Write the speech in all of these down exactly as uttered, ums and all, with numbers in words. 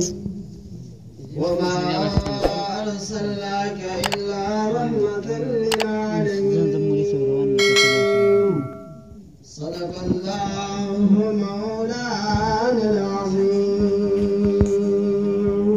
وما أرسلناك إلا رحمة للعالمين صدق الله مولانا العظيم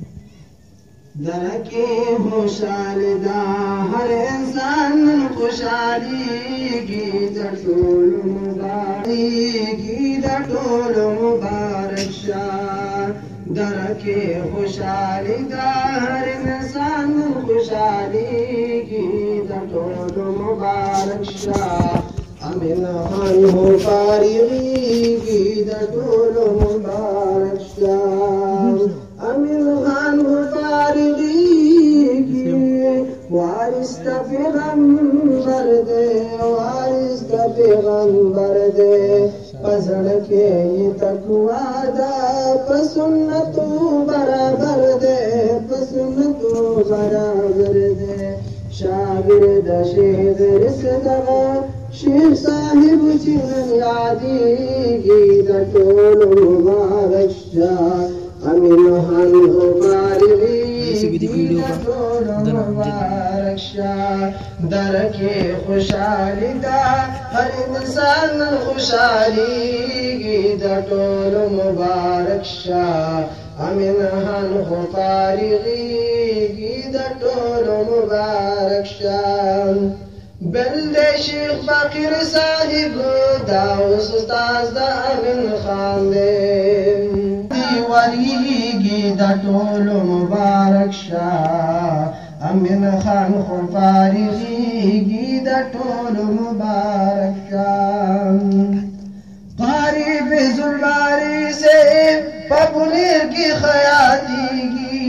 درکی خوشحالی دا ہر انسان خوشحالی کی دا ٹول مبارک کی دا ٹول مبارک شاہ درکی خوشحالی دا ہر انسان خوشحالی کی دا ٹول مبارک شاہ امین خان ہو فارغی کی دا ٹول مبارک شاہ امین خان ہو فارغی کی وارث پیغمبر دے وارث پیغمبر دے پسڑ کے یہ تقوی دا پسنتو برابر دے پسنتو برابر دے شاگرد شہد رسدغا شیخ صاحب چنن یادی گی دا ٹول مبارک شاہ امین خان ہو فارغی کی دا ٹول مبارک شاہ درکی خوشحالی دا ہر انسان خوشحالی کی دا ٹول مبارک شاہ امین خان ہو فارغی کی دا ٹول مبارک شاہ بلدے شیخ فقیر صاحب دا استاذ دا امین خان دے دیوالی گی دا ٹول مبارک شاہ امین خان خو فارغی گی دا ٹول مبارک شاہ قاری بزرباری سے پپنیر کی خیاطی گی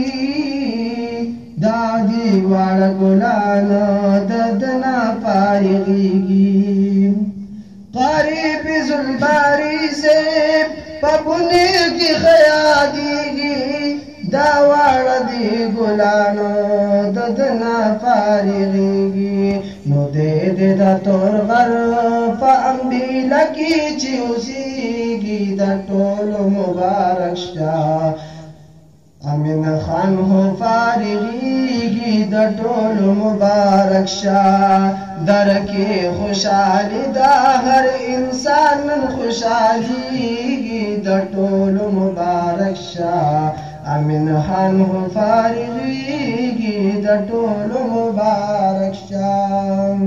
دادی والا گلانا ددنا فارغی گی قریب زلباری سے پپنیر کی خیاطی گی داواڑا دی گلانا ددنا فارغی گی نو دے دے دا تور غر فا امبیلا کی چیوسی گی دا ٹول مبارک شاہ امین خان ہو فارغی کی دا ٹول مبارک شاہ درکی خوشحالی دا ہر انسان خوشحالی کی دا ٹول مبارک شاہ امین خان ہو فارغی کی دا ٹول مبارک شاہ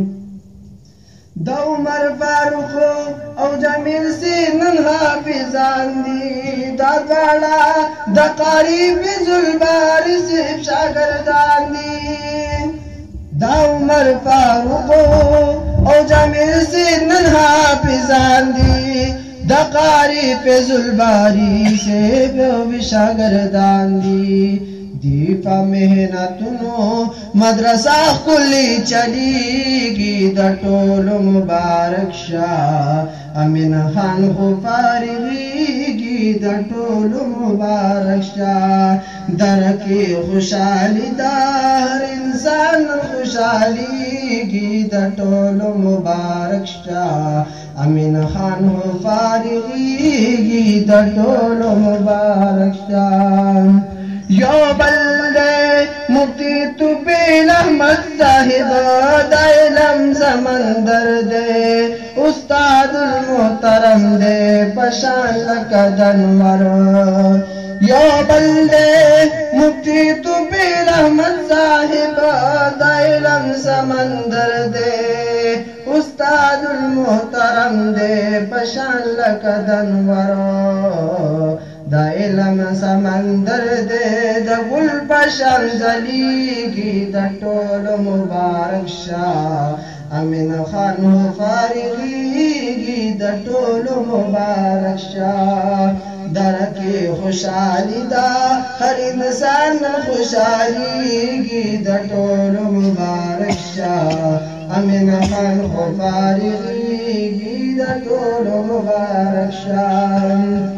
دا عمر فاروق او جمیل سینن حافظان دی دا دوڑا دا قریب زلباری سیب شاگردان دی دا عمر فاروق او جمیل سینن حافظان دی دا قریب زلباری سیب شاگردان دی دیپا محنتنو مدرسہ کلی چلی گی دا ٹول مبارک شاہ امین خان خو فارغی گی دا ٹول مبارک شاہ درکی خوشحالی دا ہر انسان خوشحالی گی دا ٹول مبارک شاہ امین خان خو فارغی گی دا ٹول مبارک شاہ یو بلدے مفتی تو بین احمد صاحب دا علم سمندر دے استاد المحترم دے پشان لکا دنور یو بلدے مفتی تو بین احمد صاحب دا علم سمندر دے استاد المحترم دے پشان لکا دنور دا علم سمندر دے دا گل پشان زلیگی دا ٹول مبارک شاہ امین خان ہو فارغی دا ٹول مبارک شاہ درکی خوشحالی دا ہر انسان خوشحالی دا ٹول مبارک شاہ امین خان ہو فارغی دا ٹول مبارک شاہ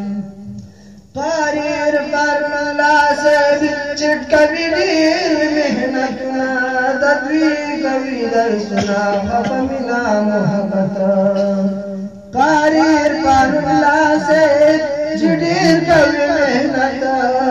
قاریر پر لاسد چٹ کبھی دیر محنتنا ددوی کبھی درسنا خفمنا محبت قاریر پر لاسد چٹ دیر کبھی محنت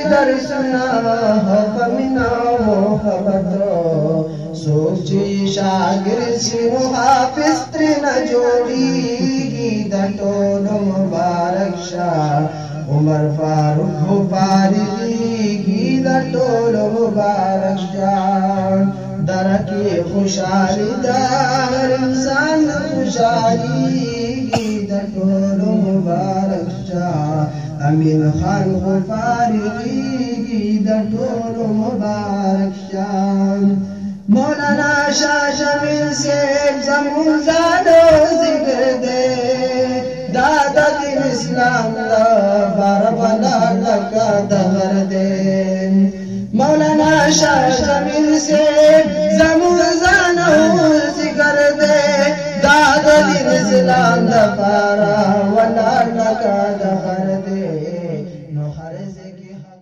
درسنا ہو پمینا محبتو سوچی شاگرد سنو حافظ ترنا جوڑی گی دا ٹول مبارک شاہ عمر فاروق فارغی گی دا ٹول مبارک شاہ درکی خوشحالی دا ہر انسان خوشحالی گی دا ٹول مبارک شاہ امین خان غفارغی گی دا ٹول مبارک شاہ مولانا شاہ جمیل صاحب زمون زادو ذکر دے دادا دین اسلام دا باربلا لکا دغر دے مولانا شاہ جمیل صاحب زمون زادو ذکر دے دادا دین اسلام دا باربلا لکا دغر دے نو ہر سے کی